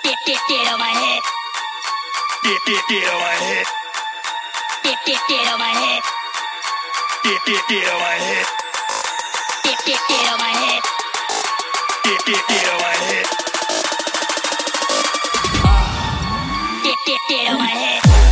Get on my head. Get on my head. Get on my head. Get on my head. Get on my head. Get on my head. Get on my head.